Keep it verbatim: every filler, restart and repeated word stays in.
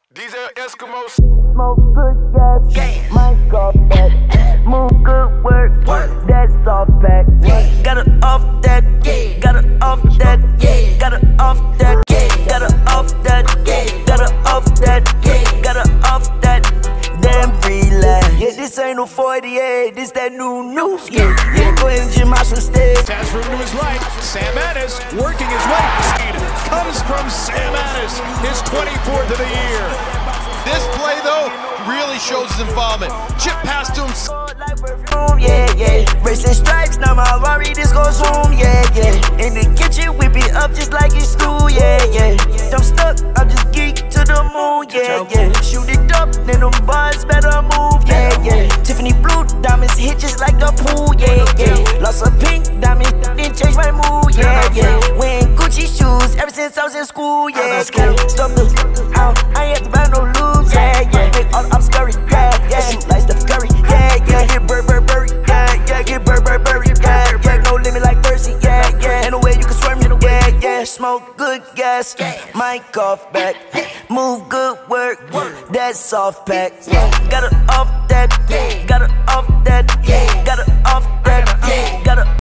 D J Eskimo. Smoke good gas, yeah. Mic off that. Move good work, work. That's off pack. Yeah. Got it off that, yeah. Got it off that, yeah. Got it off that, yeah. Got it off that, yeah. Got it off that, yeah. Got it off that. Damn relax. Yeah, this ain't no forty-eight, this that new new skin. Yeah, go ahead and Jim out some stage. Has room to his right. Sam Addis working his way. Comes from Sam Addis, his twenty-fourth of the year. This play, though, really shows his involvement. Chip pass to him. Yeah, yeah. Racing stripes, now my Rari, this goes zoom. Yeah, yeah. In the kitchen, whip it up just like it's stew. Yeah, yeah. I'm stuck, I'm just geek to the moon. Yeah, yeah. Shoot it up, then them bars better move. Yeah, yeah. Tiffany blue diamonds hit just like the pool. Yeah, yeah. Lost a pink diamond, then change my mood. Yeah, yeah. Wearing Gucci shoes ever since I was in school. Yeah, yeah. Stop the out, I ain't have to buy no lose. Yeah, yeah. Make all I'm scurry. Yeah, yeah. Shoot like Steph Curry. Yeah, yeah. Get bird, bird, bird. Yeah, yeah. Get bird, bird, bird. Yeah, yeah. No limit like Percy. Yeah, yeah. Ain't no way you can swerve me. Yeah, yeah. Smoke good gas. Mic off back. Move good work. That's soft pack. Got it off that. Got it off that. Got it